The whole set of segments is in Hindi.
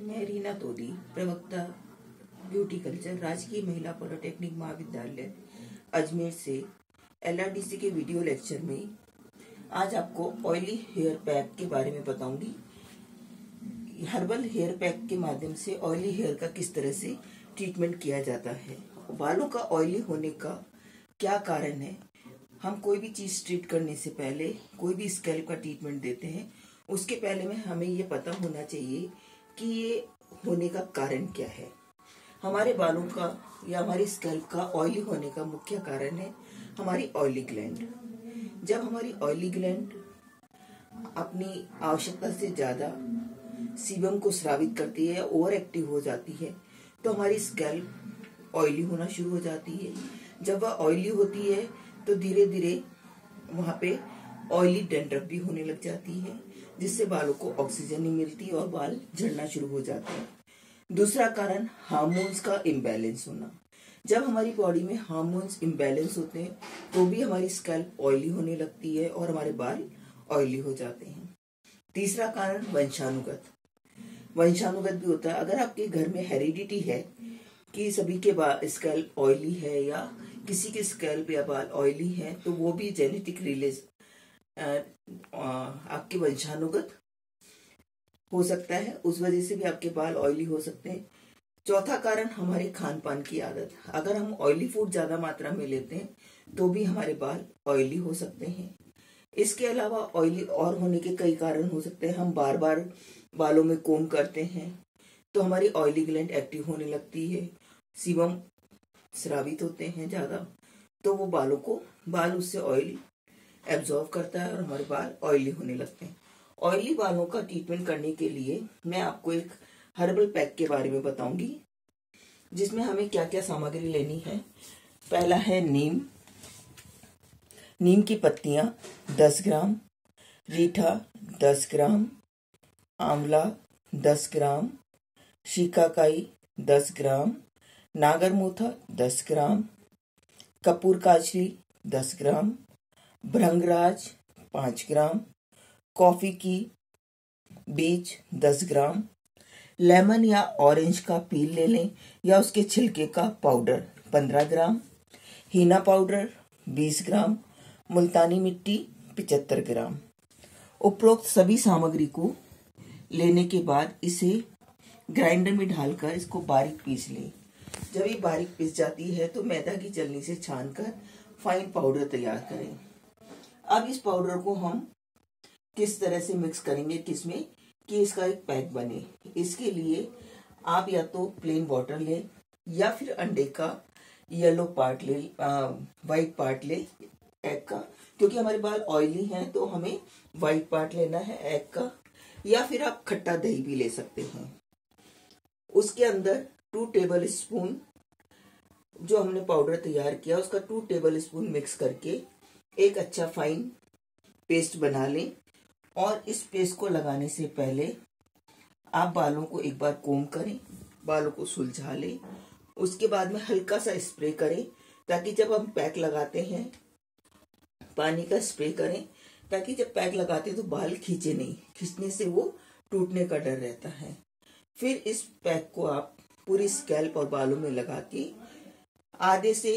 मैं रीना तोदी, प्रवक्ता ब्यूटी कल्चर, राजकीय महिला पॉलिटेक्निक महाविद्यालय अजमेर से LRDC के वीडियो लेक्चर में आज आपको ऑयली हेयर पैक के बारे में बताऊंगी। हर्बल हेयर पैक के माध्यम से ऑयली हेयर का किस तरह से ट्रीटमेंट किया जाता है, बालों का ऑयली होने का क्या कारण है। हम कोई भी चीज ट्रीट करने से पहले, कोई भी स्कैल्प का ट्रीटमेंट देते हैं, उसके पहले में हमें ये पता होना चाहिए कि ये होने का कारण क्या है। हमारे बालों का या हमारी स्कैल्प का ऑयली होने का मुख्य कारण है हमारी ऑयली ग्लैंड। जब हमारी ऑयली ग्लैंड अपनी आवश्यकता से ज्यादा सीबम को स्रावित करती है या ओवर एक्टिव हो जाती है, तो हमारी स्कैल्प ऑयली होना शुरू हो जाती है। जब वह ऑयली होती है तो धीरे धीरे वहां पे ऑयली डैंड्रफ भी होने लग जाती है, जिससे बालों को ऑक्सीजन नहीं मिलती और बाल झड़ना शुरू हो जाते हैं। दूसरा कारण हार्मोन्स का इम्बैलेंस होना। जब हमारी बॉडी में हार्मोन्स इम्बैलेंस होते हैं तो भी हमारी स्कैल्प ऑयली होने लगती है और हमारे बाल ऑयली हो जाते हैं। तीसरा कारण वंशानुगत भी होता है। अगर आपके घर में हेरिडिटी है कि सभी के स्कैल्प ऑयली है या किसी के स्कैल्प या बाल ऑयली है, तो वो भी जेनेटिक आपके वंशानुगत हो सकता है, उस वजह से भी आपके बाल ऑयली हो सकते हैं। चौथा कारण हमारे खान पान की आदत। अगर हम ऑयली फूड ज्यादा मात्रा में लेते हैं तो भी हमारे बाल ऑयली हो सकते हैं। इसके अलावा ऑयली और होने के कई कारण हो सकते हैं। हम बार बार बालों में कोम करते हैं तो हमारी ऑयली ग्लैंड एक्टिव होने लगती है, सीबम स्रावित होते हैं ज्यादा, तो वो बाल उससे ऑयल एब्जॉर्व करता है और हमारे बाल ऑयली होने लगते हैं। ऑयली बालों का ट्रीटमेंट करने के लिए मैं आपको एक हर्बल पैक के बारे में बताऊंगी, जिसमें हमें क्या क्या सामग्री लेनी है। पहला है नीम की पत्तियां 10 ग्राम, रीठा 10 ग्राम, आंवला 10 ग्राम, शिकाकाई 10 ग्राम, नागरमोथा 10 ग्राम, कपूर काजरी 10 ग्राम, भृंगराज 5 ग्राम, कॉफी की बीज 10 ग्राम, लेमन या ऑरेंज का पील ले लें या उसके छिलके का पाउडर 15 ग्राम, हीना पाउडर 20 ग्राम, मुल्तानी मिट्टी 75 ग्राम। उपरोक्त सभी सामग्री को लेने के बाद इसे ग्राइंडर में डालकर इसको बारीक पीस लें। जब ये बारीक पीस जाती है तो मैदा की चलनी से छानकर फाइन पाउडर तैयार करें। अब इस पाउडर को हम किस तरह से मिक्स करेंगे किसमें कि इसका एक पैक बने। इसके लिए आप या तो प्लेन वाटर ले या फिर अंडे का येलो पार्ट ले, व्हाइट पार्ट ले एग का, क्योंकि हमारे बाल ऑयली हैं तो हमें व्हाइट पार्ट लेना है एग का, या फिर आप खट्टा दही भी ले सकते हैं। उसके अंदर 2 टेबल स्पून जो हमने पाउडर तैयार किया उसका 2 टेबल स्पून मिक्स करके एक अच्छा फाइन पेस्ट बना लें। और इस पेस्ट को लगाने से पहले आप बालों को एक बार कोम करें, बालों को सुलझा लें। उसके बाद में हल्का सा स्प्रे करें, ताकि जब हम पैक लगाते हैं पानी का स्प्रे करें, ताकि जब पैक लगाते हैं तो बाल खींचे नहीं, खींचने से वो टूटने का डर रहता है। फिर इस पैक को आप पूरी स्कैल्प और बालों में लगा के आधे से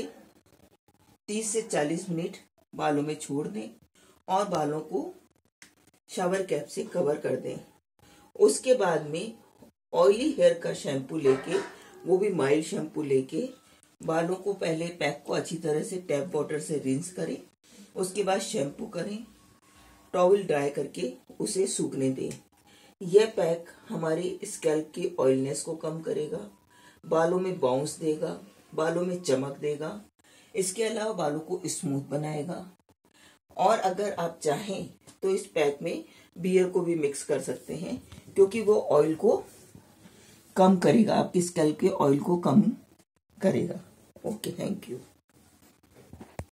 30 से 40 मिनट बालों में छोड़ दें और बालों को शावर कैप से कवर कर दें। उसके बाद में ऑयली हेयर का शैम्पू लेके, वो भी माइल्ड शैम्पू लेके, बालों को पहले पैक को अच्छी तरह से टैप वाटर से रिंस करें। उसके बाद शैम्पू करें, टॉवल ड्राई करके उसे सूखने दें। यह पैक हमारे स्कैल्प की ऑयलनेस को कम करेगा, बालों में बाउंस देगा, बालों में चमक देगा। इसके अलावा बालों को स्मूथ बनाएगा। और अगर आप चाहें तो इस पैक में बियर को भी मिक्स कर सकते हैं, क्योंकि वो ऑयल को कम करेगा, आपकी स्कैल्प के ऑयल को कम करेगा। Okay, thank you.